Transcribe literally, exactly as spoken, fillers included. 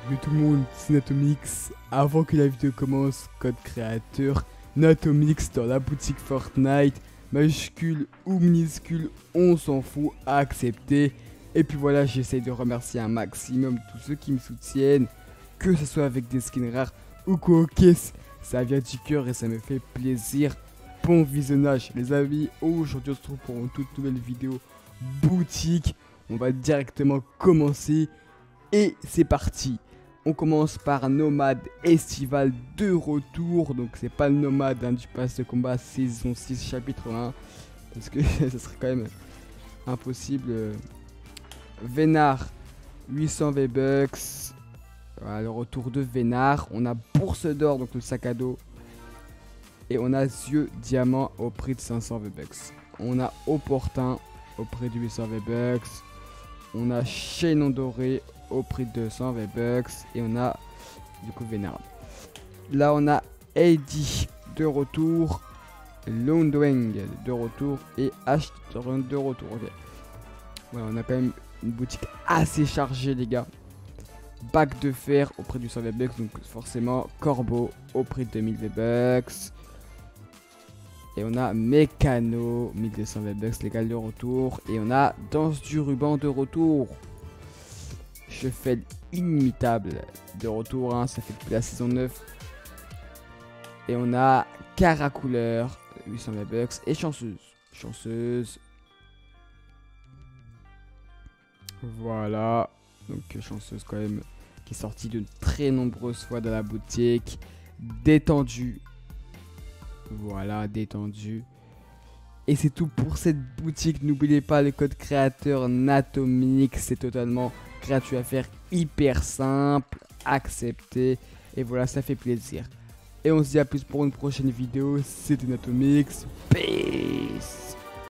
Salut tout le monde, c'est Natomix. Avant que la vidéo commence, code créateur Natomix dans la boutique Fortnite, majuscule ou minuscule, on s'en fout, à accepter. Et puis voilà, j'essaye de remercier un maximum tous ceux qui me soutiennent, que ce soit avec des skins rares ou quoi, ok, ça vient du cœur et ça me fait plaisir. Bon visionnage les amis, aujourd'hui on se retrouve pour une toute nouvelle vidéo boutique. On va directement commencer et c'est parti. On commence par Nomade Estival de retour. Donc c'est pas le Nomade hein, du pass de combat saison six chapitre un. Parce que ça serait quand même impossible. Vénard huit cents V-Bucks. Voilà, le retour de Vénard. On a Bourse d'or, donc le sac à dos. Et on a Yeux Diamant au prix de cinq cents V-Bucks. On a Opportun au prix de huit cents V-Bucks. On a Chaînon doré au prix de deux cents V-Bucks. Et on a du coup Vénard. Là on a Heidi de retour. Londweng de retour. Et H de retour. Okay. Voilà, on a quand même une boutique assez chargée les gars. Bac de fer au prix du cent V-Bucks. Donc forcément Corbeau au prix de deux mille V-Bucks. Et on a Mécano, mille deux cents V-Bucks légal de retour. Et on a Danse du ruban de retour. Je fais inimitable de retour, hein, ça fait depuis la saison neuf. Et on a Caracouleur, huit cents V-Bucks. Et Chanceuse. Chanceuse. Voilà. Donc Chanceuse quand même, qui est sortie de très nombreuses fois dans la boutique. Détendu. Voilà, détendu. Et c'est tout pour cette boutique. N'oubliez pas le code créateur Natomix. C'est totalement gratuit à faire, hyper simple, accepté. Et voilà, ça fait plaisir. Et on se dit à plus pour une prochaine vidéo. C'était Natomix. Peace.